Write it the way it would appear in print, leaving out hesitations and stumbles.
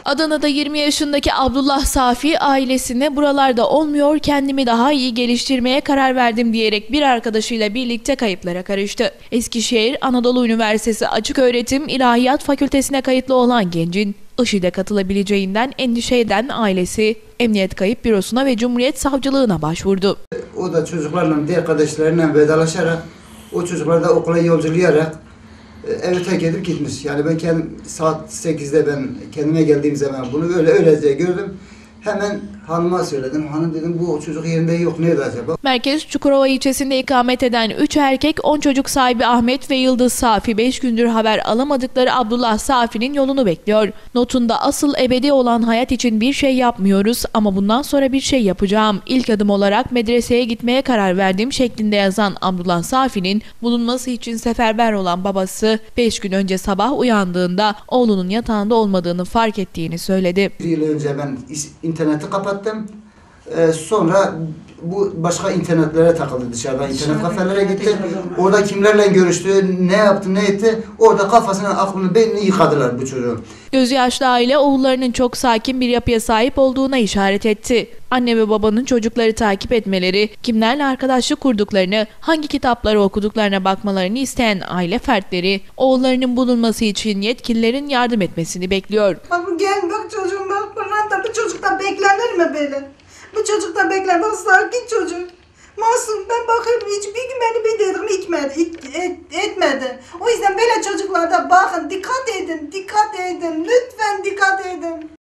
Adana'da 20 yaşındaki Abdullah Safi ailesine buralarda olmuyor, kendimi daha iyi geliştirmeye karar verdim diyerek bir arkadaşıyla birlikte kayıplara karıştı. Eskişehir Anadolu Üniversitesi Açıköğretim İlahiyat Fakültesine kayıtlı olan gencin IŞİD'e katılabileceğinden endişe eden ailesi Emniyet Kayıp Bürosu'na ve Cumhuriyet Savcılığına başvurdu. O da çocuklarla, diğer kardeşleriyle vedalaşarak, o çocukları da okula yolculayarak evi terk edip gitmiş. Yani ben saat 8'de ben kendime geldiğim zaman bunu öylece gördüm. Hemen hanıma söyledim. Hanım dedim, bu çocuk yerinde yok. Nerede acaba? Merkez Çukurova ilçesinde ikamet eden 3 erkek, 10 çocuk sahibi Ahmet ve Yıldız Safi 5 gündür haber alamadıkları Abdullah Safi'nin yolunu bekliyor. Notunda asıl ebedi olan hayat için bir şey yapmıyoruz ama bundan sonra bir şey yapacağım. İlk adım olarak medreseye gitmeye karar verdim şeklinde yazan Abdullah Safi'nin bulunması için seferber olan babası 5 gün önce sabah uyandığında oğlunun yatağında olmadığını fark ettiğini söyledi. Bir yıl önce ben interneti kapattım. Sonra bu başka internetlere takıldı, dışarıdan internet kafelere gitti. Orada kimlerle görüştü, ne yaptı, ne etti. Orada kafasını, aklını, beynini yıkadılar bu çocuğu. Gözyaşlı aile oğullarının çok sakin bir yapıya sahip olduğuna işaret etti. Anne ve babanın çocukları takip etmeleri, kimlerle arkadaşlık kurduklarını, hangi kitapları okuduklarına bakmalarını isteyen aile fertleri, oğullarının bulunması için yetkililerin yardım etmesini bekliyor. Bak gel bak çocuğum bak, bu çocuktan beklenir mi böyle? Bu çocuktan beklenmez, sakin çocuk. Masum, ben bakıyorum hiçbir gün beni bir dedim etmedi. O yüzden böyle çocuklarda bakın, dikkat edin, lütfen dikkat edin.